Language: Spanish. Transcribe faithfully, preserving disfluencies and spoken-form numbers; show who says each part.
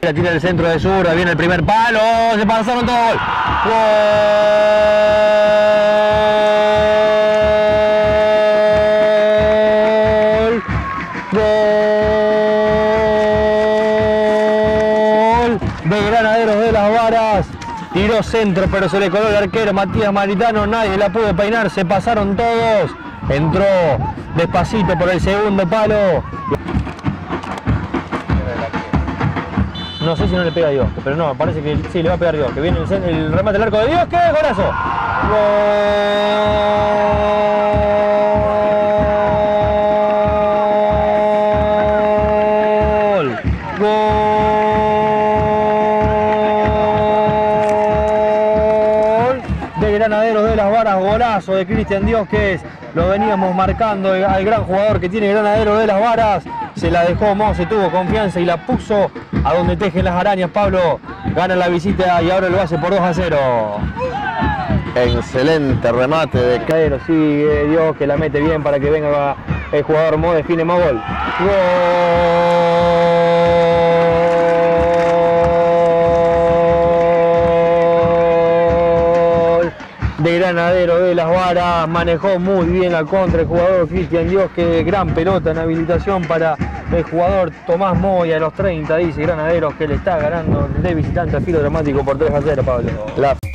Speaker 1: Tira el centro de zurda, viene el primer palo, se pasaron todo. Gol. Gol. Gol de Granaderos de las Varas. Tiró centro, pero se le coló el arquero Matías Maritano, nadie la pudo peinar, se pasaron todos. Entró despacito por el segundo palo. No sé si no le pega a Dios, pero no, parece que sí, le va a pegar a Dios. Que viene el, el remate del arco de Dios, ¡qué golazo! ¡Gol! ¡Gol! De Granaderos de las Varas, golazo de Cristian Diosques. Lo veníamos marcando al gran jugador que tiene Granaderos de las Varas. Se la dejó Mose, tuvo confianza y la puso a donde tejen las arañas. Pablo gana la visita y ahora lo hace por dos a cero.
Speaker 2: Excelente remate de
Speaker 1: Cadero, sigue Dios que la mete bien para que venga el jugador Mo, define más gol. Gol de Granadero de las Varas, manejó muy bien la contra el jugador Cristian Dios, que gran pelota en habilitación para el jugador Tomás Moya a los treinta, dice Granaderos que le está ganando de visitante al filo dramático por tres a cero, Pablo.
Speaker 2: La